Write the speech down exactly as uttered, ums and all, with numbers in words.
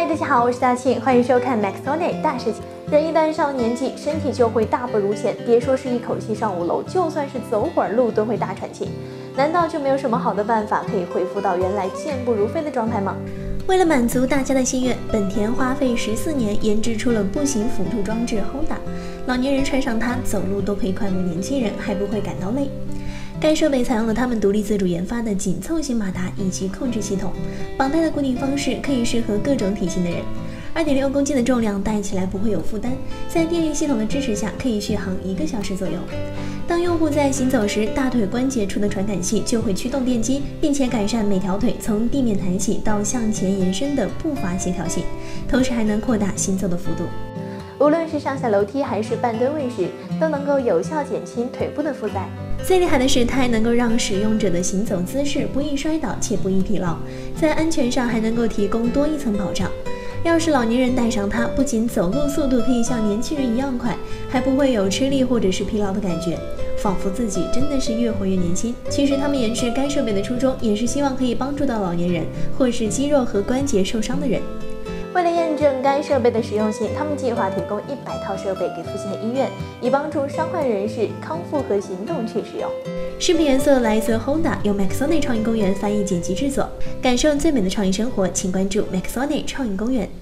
嗨，大家好，我是大庆，欢迎收看 Maxonic 大事情。人一旦上了年纪，身体就会大不如前，别说是一口气上五楼，就算是走会儿路都会大喘气。难道就没有什么好的办法可以恢复到原来健步如飞的状态吗？为了满足大家的心愿，本田花费十四年研制出了步行辅助装置 Honda， 老年人穿上它，走路都可以快如年轻人，还不会感到累。该设备采用了他们独立自主研发的紧凑型马达以及控制系统，绑带的固定方式可以适合各种体型的人。二点六公斤的重量带起来不会有负担，在电力系统的支持下，可以续航一个小时左右。当用户在行走时，大腿关节处的传感器就会驱动电机，并且改善每条腿从地面抬起到向前延伸的步伐协调性，同时还能扩大行走的幅度。无论是上下楼梯还是半蹲位时，都能够有效减轻腿部的负载。最厉害的是，它还能够让使用者的行走姿势不易摔倒且不易疲劳，在安全上还能够提供多一层保障。要是老年人戴上它，不仅走路速度可以像年轻人一样快，还不会有吃力或者是疲劳的感觉，仿佛自己真的是越活越年轻。其实他们研制该设备的初衷，也是希望可以帮助到老年人或是肌肉和关节受伤的人。为了验证该设备的实用性，他们计划提供一百套设备给附近的医院，以帮助伤患人士康复和行动去使用。视频原色来自 Honda， 由 Maxonic 创意公园翻译剪辑制作。感受最美的创意生活，请关注 Maxonic 创意公园。